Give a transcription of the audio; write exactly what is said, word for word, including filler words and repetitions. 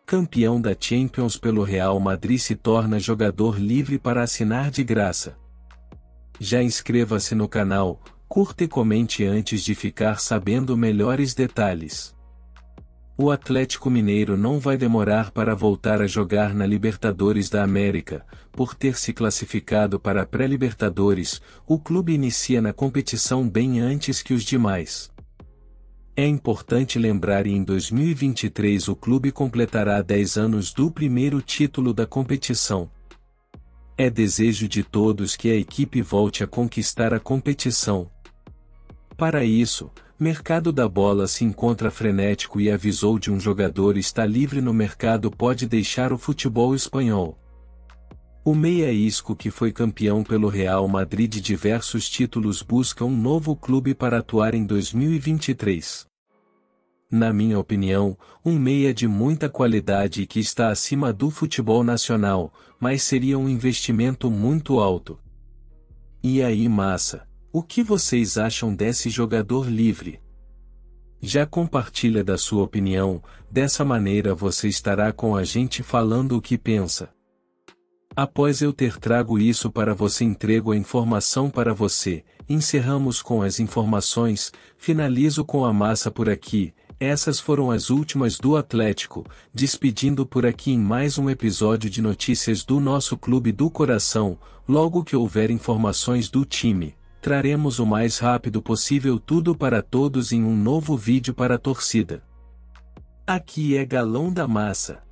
campeão da Champions pelo Real Madrid se torna jogador livre para assinar de graça. Já inscreva-se no canal, curta e comente antes de ficar sabendo melhores detalhes. O Atlético Mineiro não vai demorar para voltar a jogar na Libertadores da América. Por ter se classificado para a pré-Libertadores, o clube inicia na competição bem antes que os demais. É importante lembrar que em dois mil e vinte e três o clube completará dez anos do primeiro título da competição. É desejo de todos que a equipe volte a conquistar a competição. Para isso, Mercado da Bola se encontra frenético e avisou de um jogador está livre no mercado pode deixar o futebol espanhol. O meia Isco, que foi campeão pelo Real Madrid de diversos títulos, busca um novo clube para atuar em dois mil e vinte e três. Na minha opinião, um meia de muita qualidade e que está acima do futebol nacional, mas seria um investimento muito alto. E aí, massa? O que vocês acham desse jogador livre? Já compartilha da sua opinião, dessa maneira você estará com a gente falando o que pensa. Após eu ter trago isso para você, entrego a informação para você, encerramos com as informações, finalizo com a massa por aqui. Essas foram as últimas do Atlético, despedindo por aqui em mais um episódio de notícias do nosso clube do coração. Logo que houver informações do time, traremos o mais rápido possível tudo para todos em um novo vídeo para a torcida. Aqui é Galão da Massa.